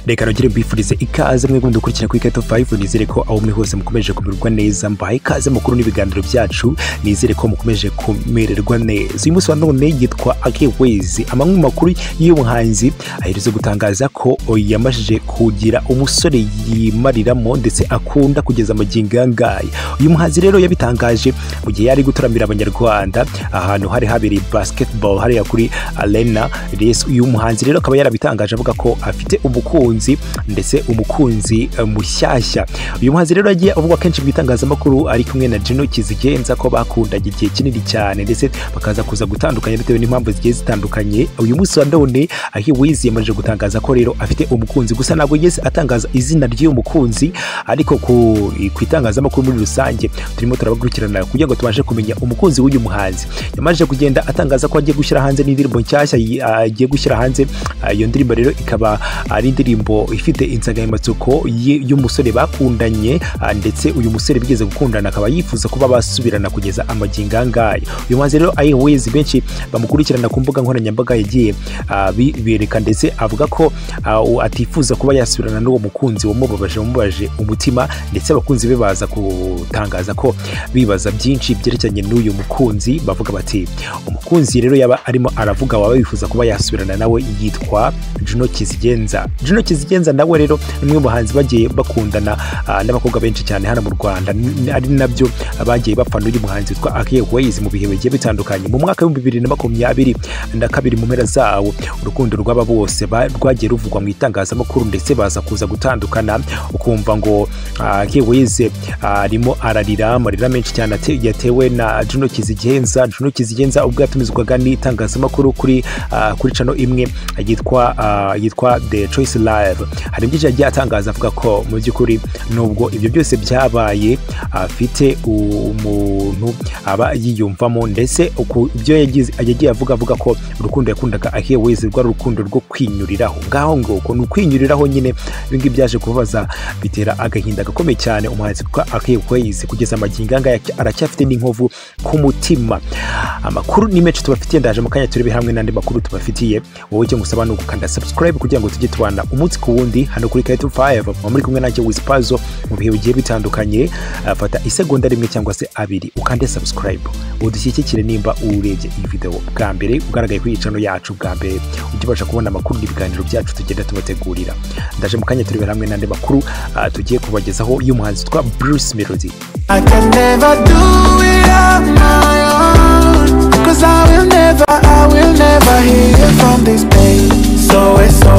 reka nongere mbifurize ikaze mwe mudukurikira kuri Keto 5 nizere ko aho muri hose mukomeje kumererwa neza mbaye ikaze mukuru n'ibiganiro byacu nizere ko mukomeje kumererwa neza uyu munsi wa none yitwa Wayz amwe mu makuru y'umuhanzi aherutse gutangaza ko yamajije kugira umusore yimariramo ndetse akunda kugeza amagingo angaye uyu muhanzi rero yabitangaje mu gihe yari guturamira abanyarwanda ahantu hari habiri basketball hari kuri arena uyu muhanzi rero akaba yarabitangaje avuga ko afite umukunzi ndetse umukunzi mushyashya uyu muhanzi rero yagiye avuga kenshi mu bitangazamakuru ari kumwe na Yashyize ko bakundanye igihe kinini cyane ndetse bakaza kuza gutandukanya bitewe n'impamvu zigiye zitandukanye uyu munsi wa none Wayz yamaze gutangaza ko rero afite umukunzi gusa ntabwo yigeze atangaza izina ry'uyu mukunzi ariko ku itangazamakuru muri rusange turimo turabakurikirana kugira ngo tubashe kumenya umukunzi w'uyu muhanzi yamaze kugenda atangaza ko agiye gushyira hanze n'indirimbo nshyashya agiye gushyira hanze iyo ndirimbo rero ikaba ari indirimbo ifite insanganyamatsiko y'umusore bakundanye ndetse uyu musore bigeze gukundana akaba yifuza kuba basubirana kugeza amagingo angaye uyu muhanzi rero Wayz benshi bamukurikirana ku mbuga nkoranyambaga yagiye bereka ndetse avuga ko atifuza kuba yasubirana n'uwo mukunzi wamubabaje umutima ndetse abakunzi be baza gutangaza ko bibaza byinshi byerekeranye n'uyu mukunzi bavuga bati umukunzi rero yaba arimo aravuga waba bifuza kuba yasubirana nawe yitwa Yashyize nawe rero nimwe mu bahanzi bagiye bakundana n'abakobwa benshi cyane hano mu Rwanda ari nabyo bagiye bapfa n'uyu muhanzi witwa Wayz mu bihe bigiye bitandukanye mu mwaka wa 2022 mu mpera zawo urukundo rw'aba bose rwagiye ruvugwa mu itangazamakuru ndetse baza kuza gutandukana ukumva ngo Wayz arimo ararira amarira menshi cyane yatewe na Yashyize ubwo yatumizwaga n'itangazamakuru kuri channel imwe yitwa The Choice Live hari byinshi yagiye atangaza avuga ko mu by'ukuri nubwo ibyo byose byabaye afite umuntu aba yiyumvamo ndetse ibyo yagiye avuga ko urukundo yakundaga Wayz rwa urukundo rwo kwinyuriraho ngaho ngo ni ukwinyuriraho nyine ibingi byaje kubaza bitera agahinda gakomeye cyane umuhanzi kwa Wayz kugeza amagingo anga aracyafite n'inkovu ku mutima amakuru ni menshi tubafitiye ndaje mu kanya turebe hamwe n'andi makuru tubafitiye wowe cyo ngusaba no gukanda subscribe kugira ngo tujye tubana umunsi ku wundi hano kuri Keto 5 muri kumwe nanjye Kukibazo mu bihe bigiye bitandukanye fata isegonda rimwe cyangwa se abiri ukande subscribe udushyikire nimba urebye iyi video bwa mbere ugaragaye kuri channel yacu bwa mbere ujibasha kubona amakuru n'ibiganiro byacu tugenda tubategurira ndaje mu kanya turebe hamwe n'andi makuru tugiye kubagezaho y'umuhanzi twa Bruce Melody. I can never do it on my own, 'cause I will never hear from this place. So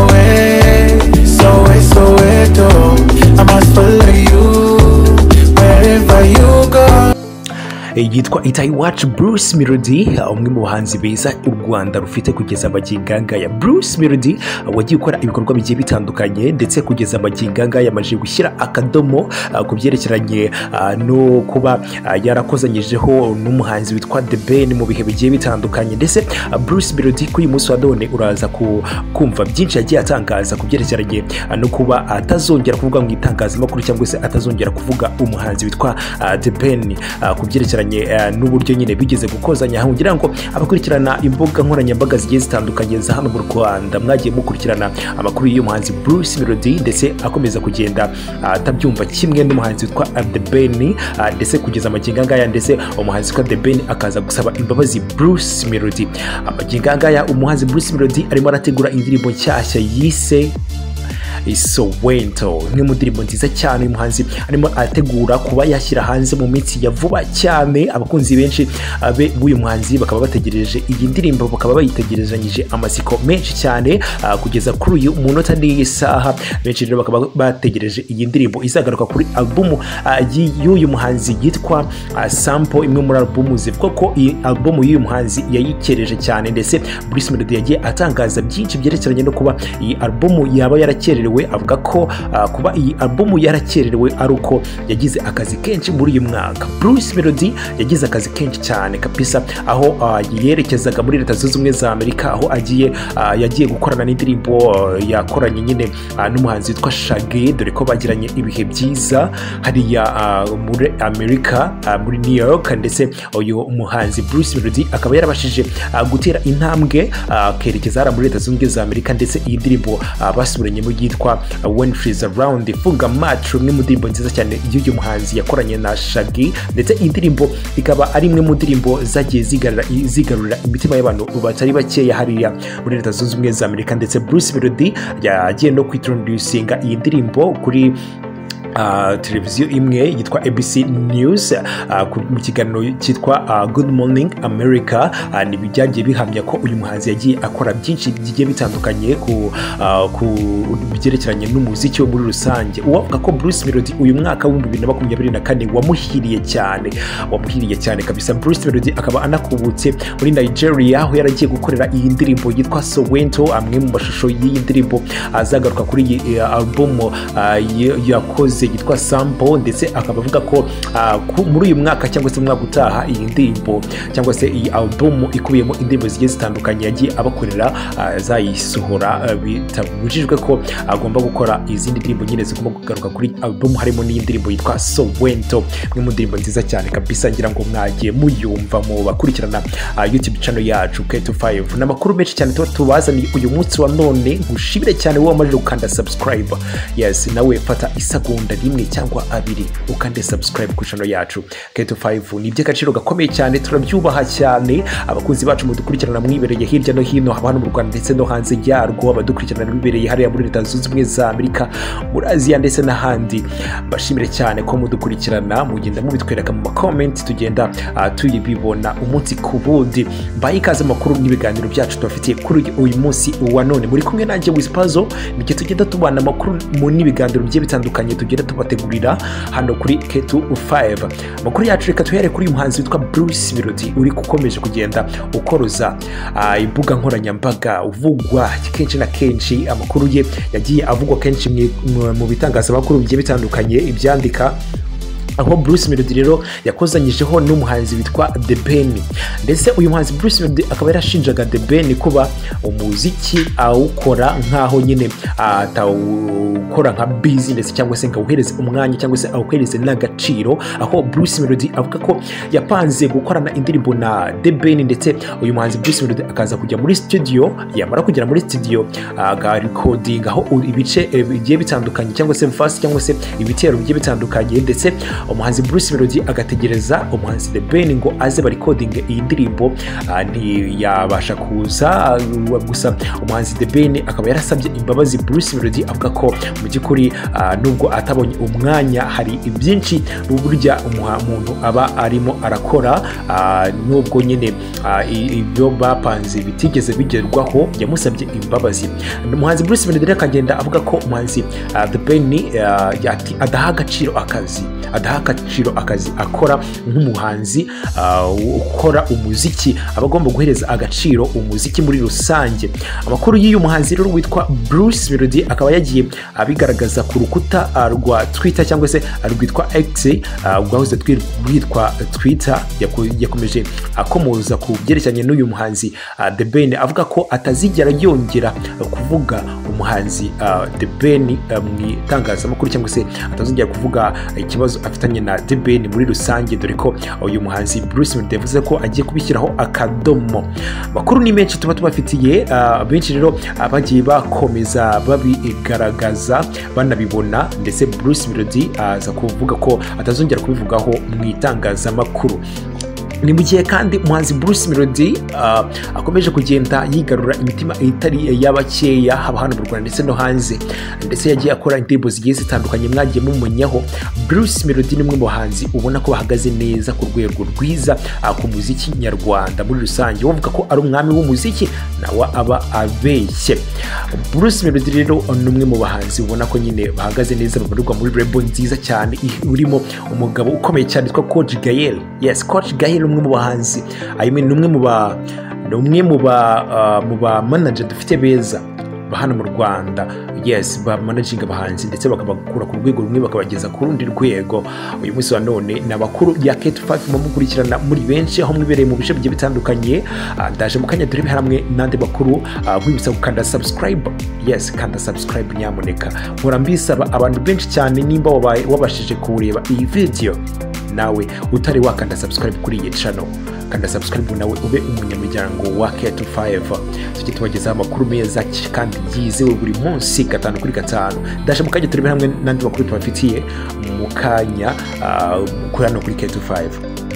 I must follow you wherever you go. Yitwa Iwacu Bruce Melody umwe mu bahanzi beza u Rwanda rufite kugeza amagingo angaya Bruce Melody wagiye ukora ibikorwa bigiye bitandukanye ndetse kugeza amagingo angaya yamaje gushyira akadomo ku byerekeranye no kuba yarakozanyijeho n'umuhanzi witwa The Ben mu bihe bigiye bitandukanye ndetse Bruce Melody kuri munsi wa none uraza kumva byinshi yagiye atangaza ku byerekeranye no kuba atazongera kuvuga mu itangazamakuru cyangwa se atazongera kuvuga umuhanzi witwa The Ben ku byerekeranye n'uburyo nyine bigeze gukozanya ngira ngo abakurikirana imbuga nkoranyambaga zigiye zitandukanye za hano mu Rwanda mwagiye mukurikirana amakuru y'umuhanzi Bruce Melody ndetse akomeza kugenda atabyumva kimwe n'umuhanzi witwa The Ben ndetse kugeza amagingo angaya ndetse umuhanzi witwa The Ben akaza gusaba imbabazi Bruce Melody amagingo angaya umuhanzi Bruce Melody arimo arategura indirimbo nshyashya yise Isowento imwe mu ndirimbo nziza cyane uyu muhanzi arimo ategura kuba yashyira hanze mu minsi ya vuba cyane abakunzi benshi b'uyu muhanzi bakaba bategereje iyi ndirimbo bakaba bayitegerezanyije amasiko menshi cyane kugeza kuri uyu munota n'isaha benshi rero bakaba bategereje iyi ndirimbo izagaruka kuri album y'uyu muhanzi yitwa Sample imwe muri album zivuga ko iyi album y'uyu muhanzi yayikereje cyane ndetse Bruce Melody yagiye atangaza byinshi byerekeranye no kuba iyi album yaba yarakererewe avuga ko kuba iyi album yarakererewe ari uko yagize akazi kenshi muri uyu mwaka Bruce Melody yagize akazi kenshi cyane kabisa aho yerekezaga muri Leta Zunze Ubumwe za Amerika aho yagiye gukorana n'indirimbo yakoranye nyine n'umuhanzi witwa Shaggy dore ko bagiranye ibihe byiza hariya muri Amerika muri New York ndetse uyu muhanzi Bruce Melody akaba yarabashije gutera intambwe kerekeza muri Leta Zunze Ubumwe za Amerika ndetse iyi ndirimbo basubiranye mu yitwa When She's Around ifunga match, umwe mu ndirimbo nziza cyane y'uyu muhanzi yakoranye na Shaggy, ndetse indirimbo ikaba ari imwe mu ndirimbo zagiye zigarura imitima y'abantu batari bakeya hariya muri Leta Zunze Ubumwe za Amerika, ndetse Bruce Melody yagiye no kwitroducinga iyi ndirimbo kuri televiziyo imwe yitwa ABC News mu kiganiro cyitwa Good Morning America. Ni byagiye bihamya ko uyu muhanzi yagiye akora byinshi bigiye bitandukanye ku byerekeranye n'umuziki wo muri rusange. Uwavuga ko Bruce Melody uyu mwaka wa 2024 wamuhiriye cyane kabisa. Bruce Melody akaba anakubutse muri Nigeria aho yaragiye gukorera iyi ndirimbo yitwa Soweto, amwe mu mashusho y'iyi ndirimbo azagaruka kuri iyi album yakoze yitwa Sample, ndetse akaba avuga ko muri uyu mwaka cyangwa se umwaka utaha iyi ndirimbo cyangwa se iyi album ikubiyemo indirimbo zigiye zitandukanye yagiye abakorera azayisohora, bitabujijwe ko agomba gukora izindi ndirimbo nyine zigomba kugaruka kuri album, harimo n'iyi ndirimbo yitwa Soweto, imwe mu ndirimbo nziza cyane kabisa. Ngira ngo mwagiye muyumva mu bakurikirana YouTube channel yacu K25, n'amakuru menshi cyane tuba tubazaniye uyu munsi wa none. Ngushimire cyane wowe wamaze gukanda subscribe, yes nawe fata isagonda rimwe cyangwa abiri ukande subscribe ku channel yacu K25. Ni by'agaciro gakomeye cyane, turabyubaha cyane. Abakunzi bacu mudukurikirana mwibereye hirya no hino, hano mu Rwanda ndetse no hanze yarwo, abadukurikirana bibereye hariya muri Leta Zunze Ubumwe za Amerika, muri Aziya ndetse n'ahandi, bashimire cyane ko mudukurikirana, mugenda mubitwereka mu comment, tugenda tuyibibona umunsi ku wundi. Mbaye ikaze makuru n'ibiganiro byacu tubafitiye kuri uyu munsi wa none. Muri kumwe nanjye Wiz, nike tugenda tubana amakuru n'ibiganiro bigiye bitandukanye tugenda tubategurira hano kuri K25. Amakuru yacu reka tuhere kuri uyu muhanzi witwa Bruce Melody uri gukomeje kugenda ukoroza imbuga nkoranyambaga, uvugwa kenshi na kenshi. Amakuru ye yagiye avugwa kenshi mu bitangazamakuru bigiye bitandukanye ibyandika, aho Bruce Melody rero yakozanyijeho n'umuhanzi witwa The Ben, ndetse uyu muhanzi Bruce Melody akaba yarashinjaga The Ben kuba umuziki awukora nkaho nyine atawukora nka business cyangwa se ngawuhereze umwanya cyangwa se awuhereze n'agaciro, aho Bruce Melody avuga ko yapanze gukorana indirimbo na The Ben, ndetse uyu muhanzi Bruce Melody akaza kujya muri studio, yamara kugera muri studio aga recording aho ibice bigiye bitandukanye cyangwa se verse cyangwa se ibitero bigiye bitandukanye, ndetse umuhanzi Bruce Melody agategereza umuhanzi The Ben ngo aze recording iyi ndirimbo, ntiyabasha kuza. Gusa umuhanzi The Ben akaba yarasabye imbabazi Bruce Melody, avuga ko mu by'ukuri nubwo atabonye umwanya hari ibyinshi burya umuntu aba arimo arakora, nubwo nyine ibyo bapanze bitigeze bigerwaho, yamusabye imbabazi. Umuhanzi Bruce Melody akagenda avuga ko umuhanzi The Ben adaha agaciro akazi akora nk'umuhanzi ukora umuziki, aba agomba guhereza agaciro umuziki muri rusange. Amakuru y'uyu muhanzi rero witwa Bruce Melody akaba yagiye abigaragaza ku rukuta rwa Twitter cyangwa se rwitwa X, rwahoze rwitwa Twitter. Yakomeje akomoza ku byerekeranye n'uyu muhanzi The Ben, avuga ko atazigera yongera kuvuga umuhanzi The Ben mu itangazamakuru, cyangwa se atazongera kuvuga ikibazo afitanye na The Ben muri rusange, dore ko uyu muhanzi Bruce Melody yavuze ko agiye kubishyiraho akadomo. Makuru ni menshi tuba tubafitiye, benshi rero bagiye bakomeza babigaragaza banabibona, ndetse Bruce Melody aza kuvuga ko atazongera kubivugaho mu itangazamakuru. Ni mu gihe kandi umuhanzi Bruce Melody akomeje kugenda yigarura imitima itari y'abakeya, haba hano mu Rwanda ndetse no hanze, ndetse yagiye akora indirimbo zigiye zitandukanye mwagiye mumunyaho. Bruce Melody ni umwe mu bahanzi ubona ko bahagaze neza ku rwego rwiza ku muziki nyarwanda muri rusange. Bavuga ko ari umwami w'umuziki nawe aba abeshye. Bruce Melody rero ni umwe mu bahanzi ubona ko nyine bahagaze neza, babarirwa muri label nziza cyane urimo umugabo ukomeye cyane witwa Coach Gael. Yes, Coach Gael umwe mu bahanzi, umwe mu ba manager dufite beza hano mu Rwanda. Yes, ba managing abahanzi ndetse bakabakura ku rwego rumwe bakabageza ku rundi rwego. Uyu munsi wa none n'abakuru ya K25 mukurikirana muri benshi aho mwibereye mu bice bigiye bitandukanye. Ndaje mu kanya turebe hamwe nande bakuru, mwibutsa gukanda subscribe. Yes, kanda subscribe nyamuneka. Nkora mbisaba abantu benshi cyane, nimba wabashije kureba iyi video nawe utari wakanda subscribe kuri iyi channel, kanda subscribe nawe ube umunyamuryango wa K25 tujye tubagezaho amakuru meza kandi yizewe buri munsi 5 kuri 5 ndaje mukajye turebe hamwe nandi makuru tubafitiye mukanya kuri hano kuri K25.